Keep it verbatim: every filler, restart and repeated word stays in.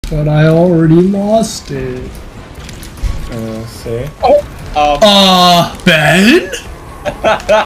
but I already lost it. Uh, see? Oh! Um. Uh, Ben?